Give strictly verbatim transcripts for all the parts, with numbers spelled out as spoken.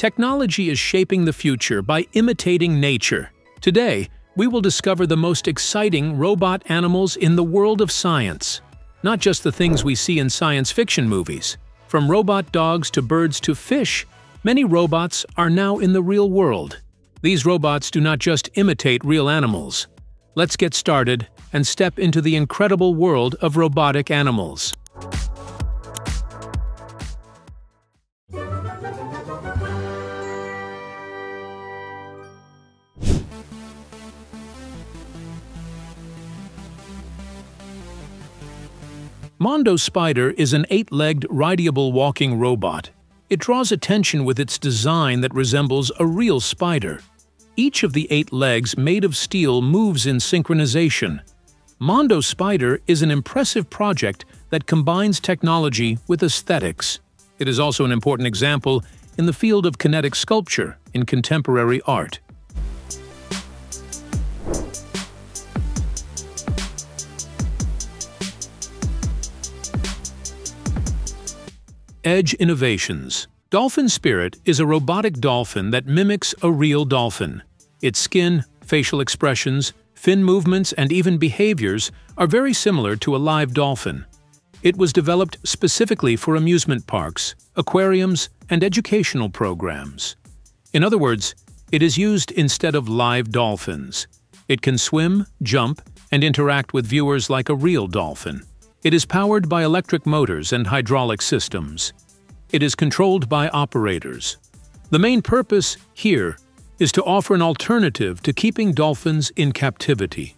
Technology is shaping the future by imitating nature. Today, we will discover the most exciting robot animals in the world of science. Not just the things we see in science fiction movies. From robot dogs to birds to fish, many robots are now in the real world. These robots do not just imitate real animals. Let's get started and step into the incredible world of robotic animals. Mondo Spider is an eight-legged, rideable walking robot. It draws attention with its design that resembles a real spider. Each of the eight legs made of steel moves in synchronization. Mondo Spider is an impressive project that combines technology with aesthetics. It is also an important example in the field of kinetic sculpture in contemporary art. Edge Innovations. Dolphin Spirit is a robotic dolphin that mimics a real dolphin. Its skin, facial expressions, fin movements, and even behaviors are very similar to a live dolphin. It was developed specifically for amusement parks, aquariums, and educational programs. In other words, it is used instead of live dolphins. It can swim, jump, and interact with viewers like a real dolphin. It is powered by electric motors and hydraulic systems. It is controlled by operators. The main purpose here is to offer an alternative to keeping dolphins in captivity.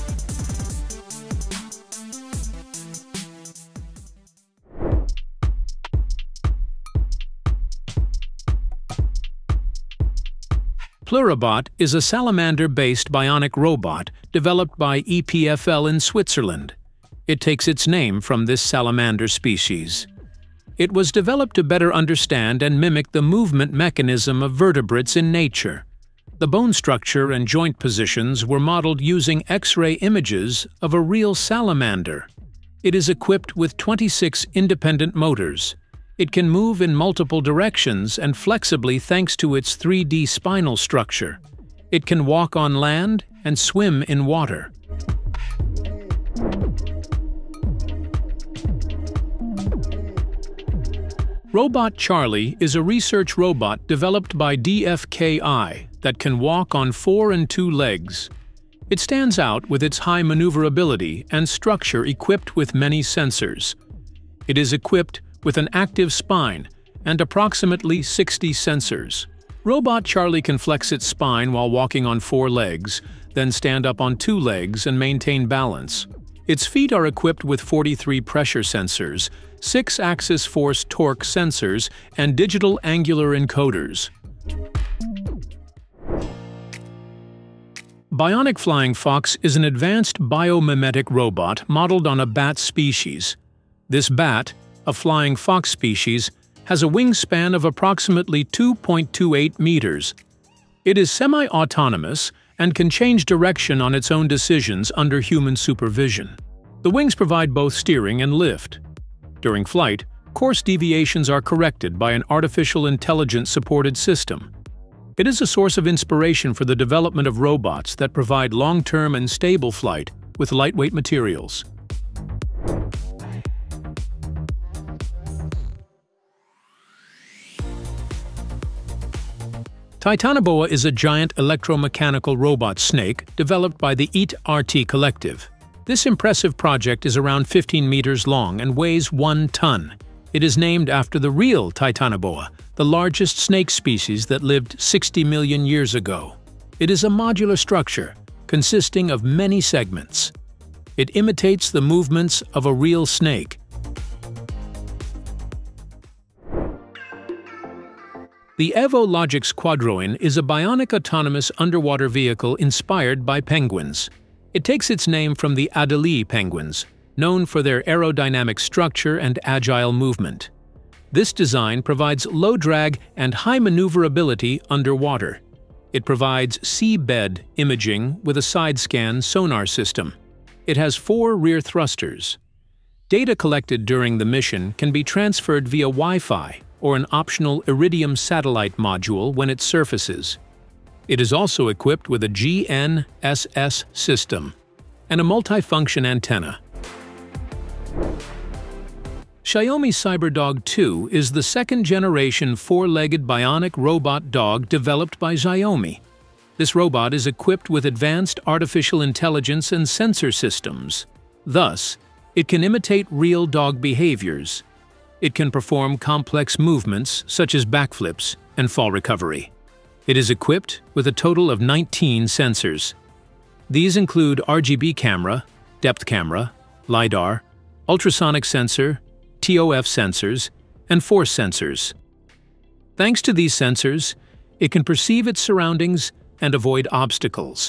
Plurbot is a salamander-based bionic robot developed by E P F L in Switzerland. It takes its name from this salamander species. It was developed to better understand and mimic the movement mechanism of vertebrates in nature. The bone structure and joint positions were modeled using X-ray images of a real salamander. It is equipped with twenty-six independent motors. It can move in multiple directions and flexibly thanks to its three D spinal structure. It can walk on land and swim in water. Robot Charlie is a research robot developed by D F K I that can walk on four and two legs. It stands out with its high maneuverability and structure equipped with many sensors. It is equipped with an active spine and approximately sixty sensors. Robot Charlie can flex its spine while walking on four legs, then stand up on two legs and maintain balance. Its feet are equipped with forty-three pressure sensors, six axis force torque sensors, and digital angular encoders. Bionic Flying Fox is an advanced biomimetic robot modeled on a bat species. This bat, a flying fox species, has a wingspan of approximately two point two eight meters. It is semi-autonomous and can change direction on its own decisions under human supervision. The wings provide both steering and lift. During flight, course deviations are corrected by an artificial intelligence-supported system. It is a source of inspiration for the development of robots that provide long-term and stable flight with lightweight materials. Titanoboa is a giant electromechanical robot snake developed by the E A T R T collective. This impressive project is around fifteen meters long and weighs one ton. It is named after the real Titanoboa, the largest snake species that lived sixty million years ago. It is a modular structure consisting of many segments. It imitates the movements of a real snake. The Evolix Quadroin is a bionic autonomous underwater vehicle inspired by penguins. It takes its name from the Adelie penguins, known for their aerodynamic structure and agile movement. This design provides low drag and high maneuverability underwater. It provides seabed imaging with a side-scan sonar system. It has four rear thrusters. Data collected during the mission can be transferred via Wi-Fi or an optional Iridium satellite module when it surfaces. It is also equipped with a G N S S system and a multifunction antenna. Zyomi Cyberdog two is the second-generation four-legged bionic robot dog developed by Zyomi. This robot is equipped with advanced artificial intelligence and sensor systems. Thus, it can imitate real dog behaviors. It can perform complex movements such as backflips and fall recovery. It is equipped with a total of nineteen sensors. These include R G B camera, depth camera, LiDAR, ultrasonic sensor, T O F sensors, and force sensors. Thanks to these sensors, it can perceive its surroundings and avoid obstacles.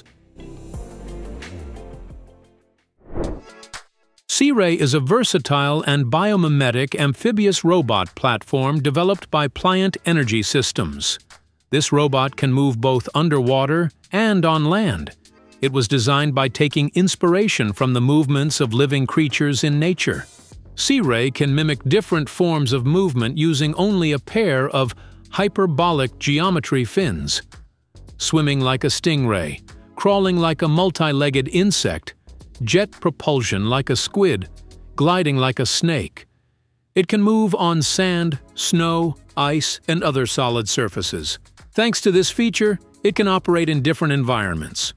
Xfly is a versatile and biomimetic amphibious robot platform developed by Pliant Energy Systems. This robot can move both underwater and on land. It was designed by taking inspiration from the movements of living creatures in nature. Xfly can mimic different forms of movement using only a pair of hyperbolic geometry fins. Swimming like a stingray, crawling like a multi-legged insect, jet propulsion like a squid, gliding like a snake. It can move on sand, snow, ice, and other solid surfaces. Thanks to this feature, it can operate in different environments.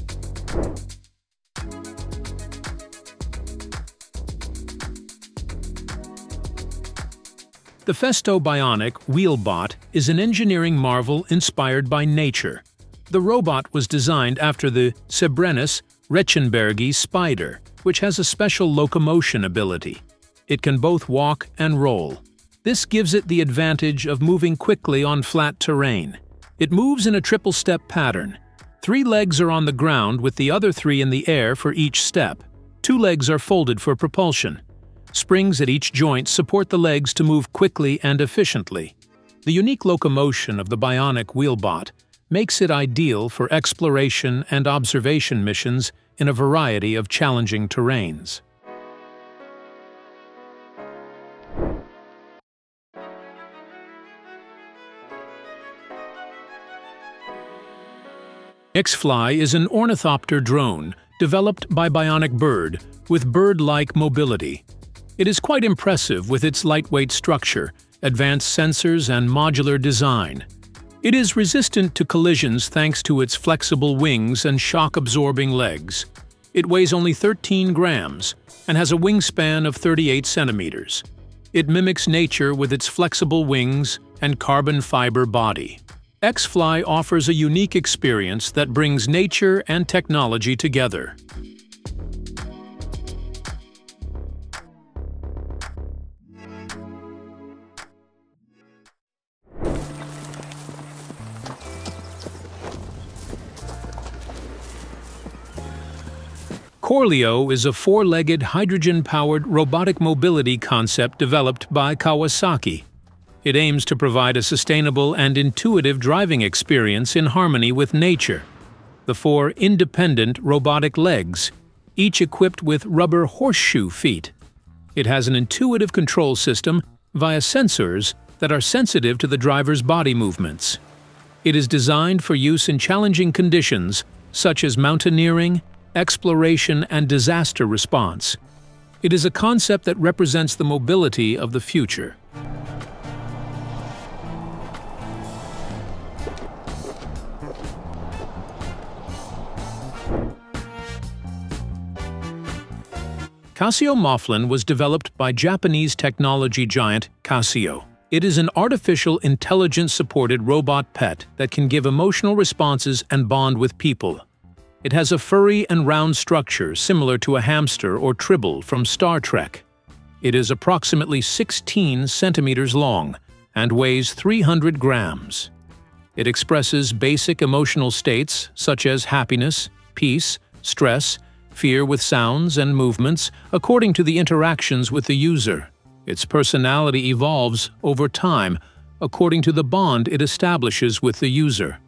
The Festo Bionic Wheelbot is an engineering marvel inspired by nature. The robot was designed after the Sebrenus Rechenbergi spider, which has a special locomotion ability. It can both walk and roll. This gives it the advantage of moving quickly on flat terrain. It moves in a triple-step pattern. Three legs are on the ground with the other three in the air for each step. Two legs are folded for propulsion. Springs at each joint support the legs to move quickly and efficiently. The unique locomotion of the Bionic Wheelbot makes it ideal for exploration and observation missions in a variety of challenging terrains. Xfly is an ornithopter drone developed by Bionic Bird with bird-like mobility. It is quite impressive with its lightweight structure, advanced sensors, and modular design. It is resistant to collisions thanks to its flexible wings and shock-absorbing legs. It weighs only thirteen grams and has a wingspan of thirty-eight centimeters. It mimics nature with its flexible wings and carbon fiber body. Xfly offers a unique experience that brings nature and technology together. Corleo is a four-legged, hydrogen-powered robotic mobility concept developed by Kawasaki. It aims to provide a sustainable and intuitive driving experience in harmony with nature. The four independent robotic legs, each equipped with rubber horseshoe feet. It has an intuitive control system via sensors that are sensitive to the driver's body movements. It is designed for use in challenging conditions such as mountaineering, exploration, and disaster response. It is a concept that represents the mobility of the future. Casio Mouflon was developed by Japanese technology giant Casio. It is an artificial intelligence-supported robot pet that can give emotional responses and bond with people. It has a furry and round structure similar to a hamster or Tribble from Star Trek. It is approximately sixteen centimeters long and weighs three hundred grams. It expresses basic emotional states such as happiness, peace, stress, fear with sounds and movements according to the interactions with the user. Its personality evolves over time according to the bond it establishes with the user.